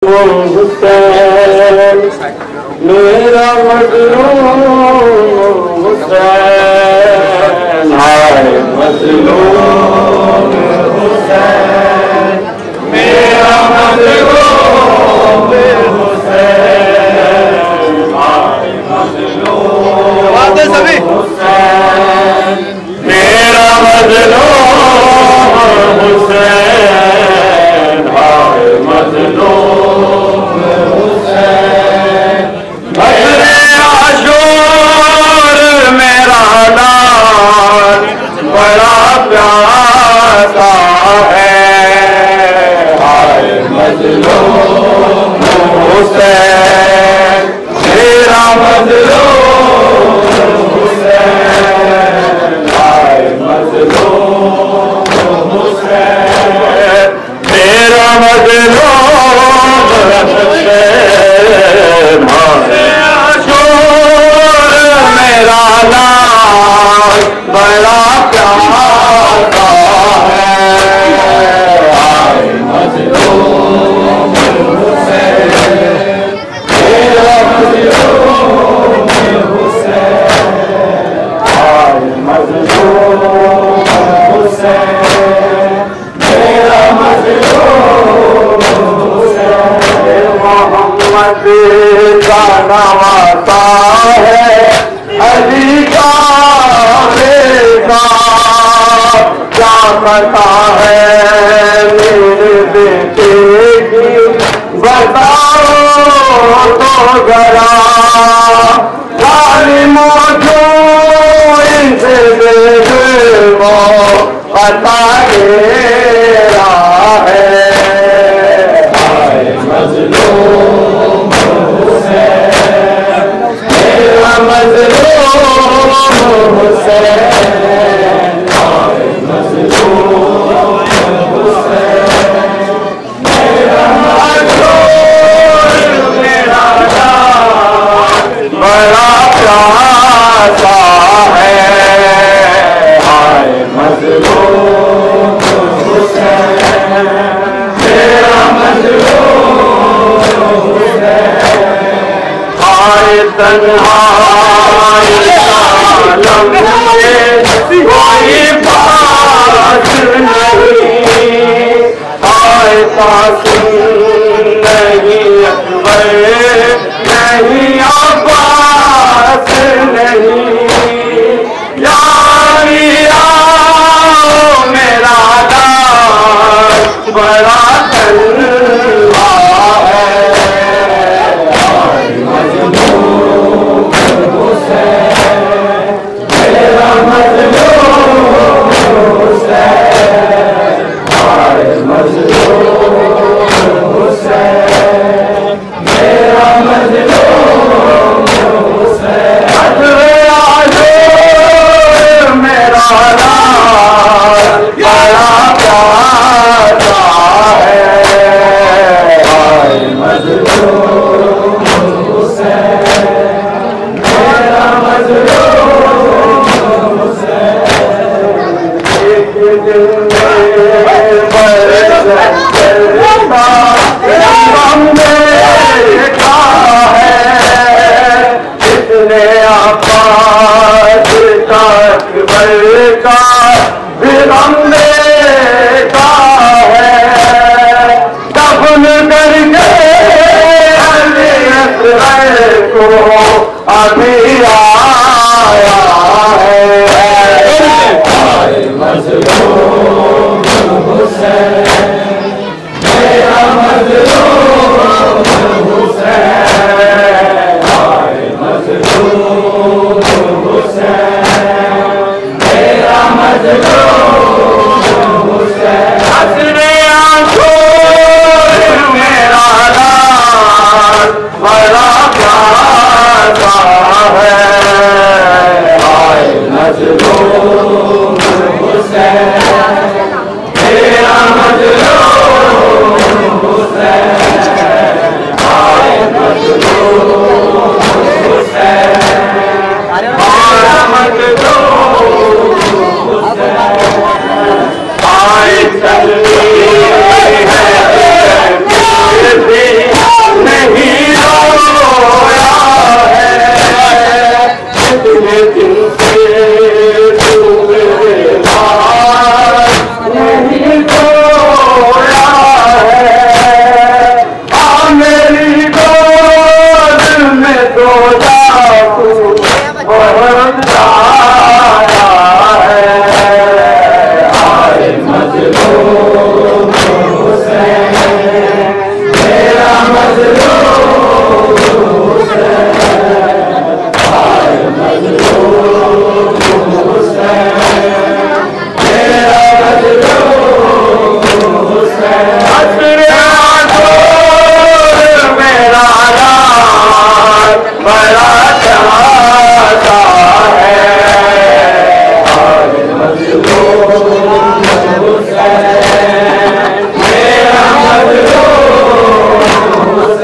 वो हुसैन मेरा मजलूम हुसैन, हाय मजलूम हुसैन मेरा मजलूम हुसैन, हाय मजलूम हुसैन मेरा मजलूम हुसैन, हाय मजलूम हुसैन। बदरे आशूर मेरा लाल बड़ा प्यासा है, हाय मजलूम हुसैन मेरा मजलूम हुसैन, हाय मजलूम हुसैन मेरा मजलूम हुसैन, हाय आशूर मेरा लाल बड़ा प्यासा है, हाय मजलूम हुसैन मेरा मजलूम हुसैन, हाय मजलूम हुसैन मेरा मजलूम हुसैन। मोहम्मद का नवासा है अली का बेटा, क्या पता है मेरे बेटे की बताओ तो जरा, जालिमों जो इनसे वो पता मेरा है, हाय मजलूम हुसैन मेरा मजलूम हुसैन, हाय मजलूम हुसैन मेरा मजलूम मेरा बड़ा प्यासा है, हाय मजलूम हुसैन मेरा मजलूम हुसैन। हाय तन्हाई आलम में कोई बात नहीं, हाय कासिम नहीं अकबर नहीं अब्बास नहीं, यारी आओ मेरा लाल बड़ा तलवा है, हाय मजलूम हुसैन मेरा मजलूम हुसैन, हाय मजलूम हुसैन मेरा मजलूम हुसैन। मेरा लाल बड़ा प्यासा है, हाय मजलूम हुसैन मेरा मजलूम हुसैन। एक दिन में हमने देखा है, इतने आपात अकबर का फिर हमने देखा है, दफन करके अली असगर को अभी आया है, हाय मजलूम हुसैन मेरा मजलूम हुसैन, हाय मजलूम हुसैन मेरा मजलूम हुसैन। हसरे आंसू मेरा लाल बड़ा प्यासा है, हाय मजलूम हुसैन मेरा मजलूम हुसैन, हाय मजलूम हुसैन मेरा मजलूम हुसैन। हाय चलती है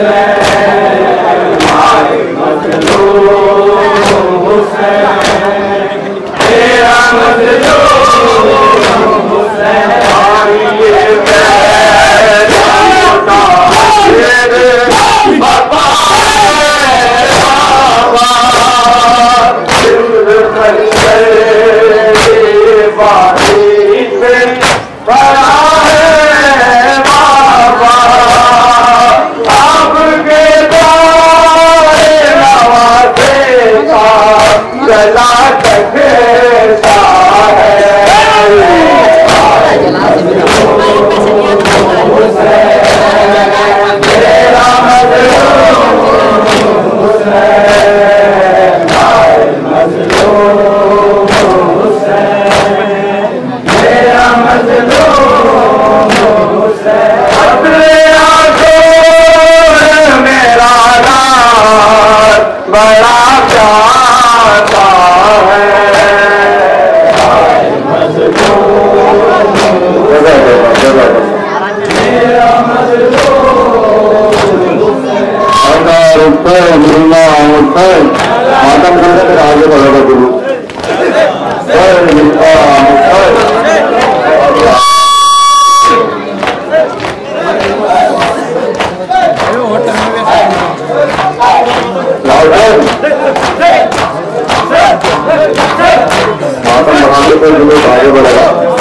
मातम करने फिर आगे बढ़ेगा गुरु। मातम बढ़ाने पर गुरु आगे बढ़ेगा।